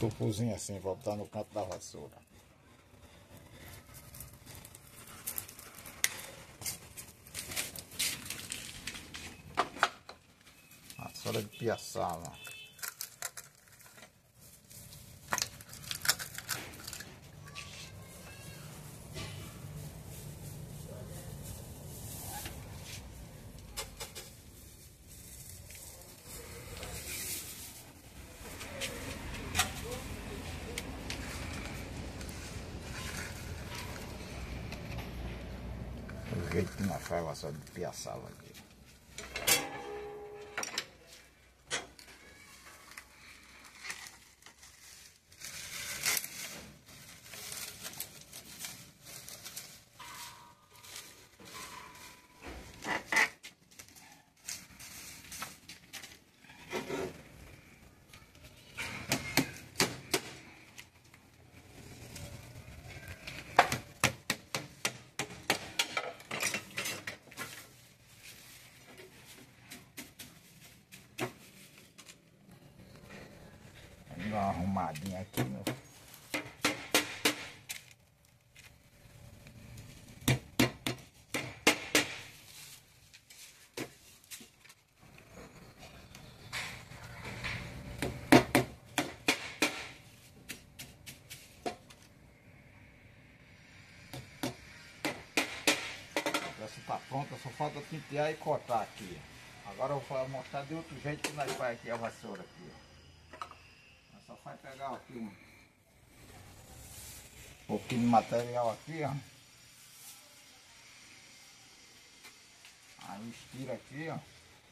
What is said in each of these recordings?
tufuzinho assim, voltar no canto da vassoura. Vassoura de piaçava. O jeito que nós faz vassoura de piaçava aqui. Vou dar uma arrumadinha aqui, meu. Essa tá pronta, só falta pentear e cortar aqui. Agora eu vou mostrar de outro jeito que nós faz aqui a vassoura aqui. Nós só faz pegar aqui um pouquinho de material aqui, ó. Aí estira aqui, ó.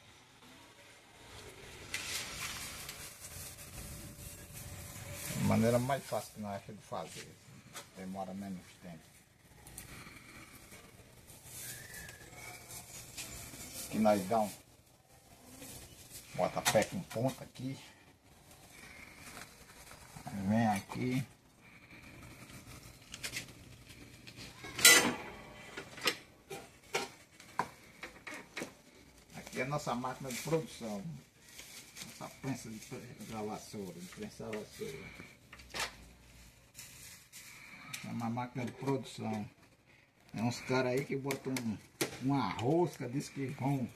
De maneira mais fácil que nós achamos de fazer. Demora menos tempo. Aqui nós dá bota pé com ponta aqui. Aí vem aqui. Aqui é a nossa máquina de produção. Nossa prensa da vassoura, de prensar a vassoura. É uma máquina de produção. Tem uns caras aí que botam uma rosca, diz que vão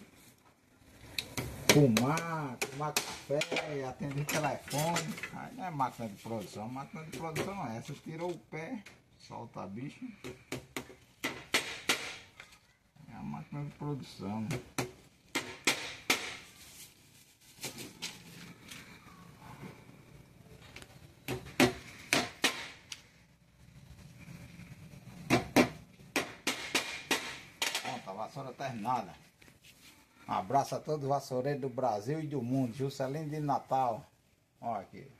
fumar, tomar café, atender telefone. Aí não é máquina de produção. A máquina de produção é essa. Tirou o pé, solta a bicha. É a máquina de produção. Pronto, a vassoura terminada. Um abraço a todos os vassoureiros do Brasil e do mundo. Juscelino de Natal. Olha aqui.